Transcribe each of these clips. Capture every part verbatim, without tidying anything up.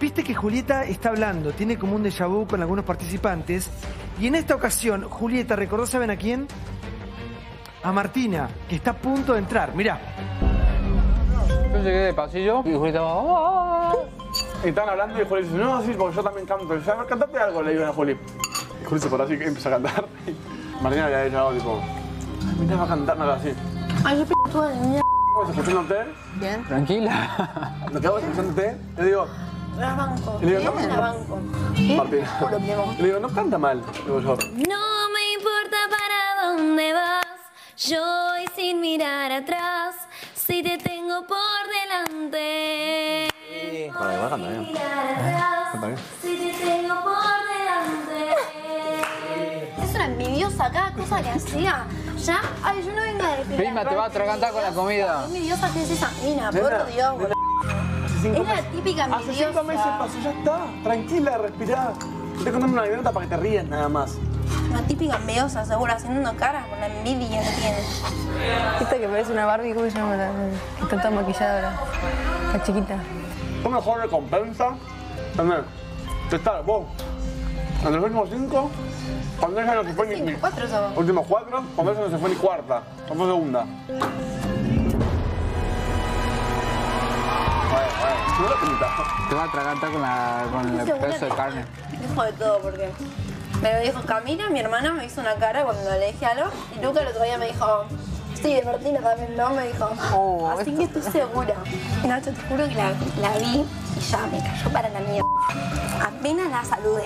Viste que Julieta está hablando, tiene como un déjà vu con algunos participantes. Y en esta ocasión, Julieta recordó, ¿saben a quién? A Martina, que está a punto de entrar. Mirá. Yo llegué de pasillo y Julieta va... ¡Oh! Y estaban hablando y Juli dice, no, sí, porque yo también canto. Y dice, a ver, cantate algo, le digo a Juli. Y Juli se paró así y empezó a cantar. Y Martina le había dicho algo tipo, ay, mira, va a cantar nada así. Ay, qué p***tuda de mierda. ¿Cómo se escuchándote? Bien. Tranquila. ¿Me quedo escuchándote? Le digo, La banco. le digo, Bien, no, la banco. ¿Qué? Martina. Por lo mismo. Le digo, no canta mal. Digo yo. No me importa para dónde vas, yo voy sin mirar atrás, si te tengo por delante. Sí. Bueno, igual canta bien. Mirar atrás, Canta bien. si te tengo por delante. Es una envidiosa, cada cosa que hacía. Ya, ay, yo no vengo a decir. Prima, te va a atragantar con la comida. Qué envidiosa que es esa mina, Nena, por Dios. nena, hace cinco Es la meses- típica Hace cinco envidiosa. meses pasó, ya está. Tranquila, respirá. Estoy contando una anécdota para que te ríes nada más. Una típica envidiosa, seguro, haciendo caras con la envidia que tiene. Esta que parece una Barbie, ¿cómo se llama? La, que está toda maquillada ahora. La chiquita. Tu mejor recompensa tener que estar vos en los últimos cinco, cuando ella no se fue ni, ni Cinco, cuatro somos. últimos cuatro, cuando ella no se fue ni cuarta, no fue segunda. Bueno, bueno, no lo pinta. Te va a atragantar con, la, con el pedazo de carne. Dijo de todo, porque me lo dijo Camila, mi hermana me hizo una cara cuando le dije algo, y Luca el otro día me dijo, sí, de Martina también, ¿no? Me dijo, Oh, así esto- que estoy segura. Y Nacho, te juro que la, la vi y ya me cayó para la mierda. Apenas la saludé.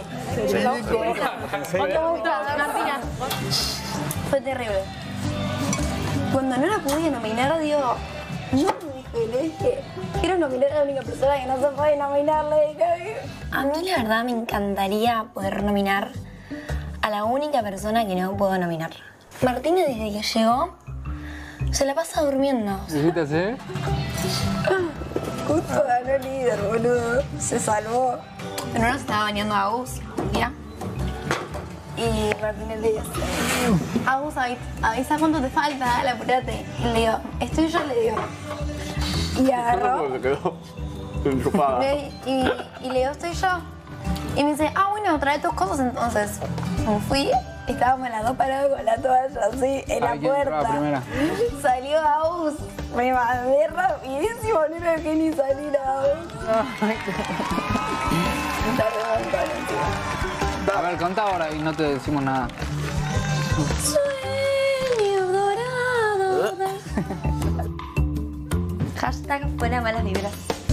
Martina. Fue terrible. Cuando no la pude nominar, digo, no, dije, le dije, quiero nominar a la única persona que no se puede nominar, le dije. A mí la verdad me encantaría poder nominar a la única persona que no puedo nominar. Martina desde que llegó se la pasa durmiendo. ¿Dijiste así? Justo ganó el líder, boludo. Se salvó. En una se estaba bañando a Agus, ¿ya? Y Martínez le dice, Agus, avi- avisa cuánto te falta, dale, apurate. Y le digo, estoy yo, le digo. Y agarró. Se quedó enchupada. Me- y, y le digo, estoy yo. Y me dice, ah, bueno, trae tus cosas entonces. Me fui, estábamos las dos paradas con la toalla así en la Ay, ¿quién entraba puerta. primera? Salió Agus, me mandé rapidísimo, no lo dejé ni salir a Agus. Tardé un montón, encima. A ver, canta ahora y no te decimos nada. Sueño dorado. Hashtag fuera malas vibras.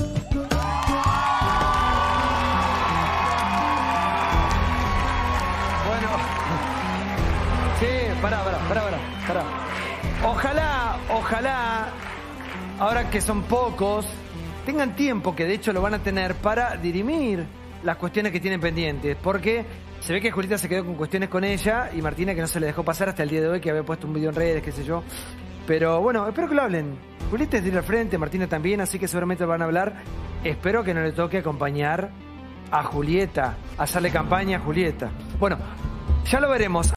Bueno. Sí, pará, pará, pará, pará, pará. Ojalá, ojalá, ahora que son pocos, tengan tiempo, que de hecho lo van a tener, para dirimir las cuestiones que tienen pendientes. Porque se ve que Julieta se quedó con cuestiones con ella y Martina que no se le dejó pasar hasta el día de hoy, que había puesto un video en redes, qué sé yo. Pero bueno, espero que lo hablen. Julieta es de ir al frente, Martina también, así que seguramente van a hablar. Espero que no le toque acompañar a Julieta, hacerle campaña a Julieta. Bueno, ya lo veremos.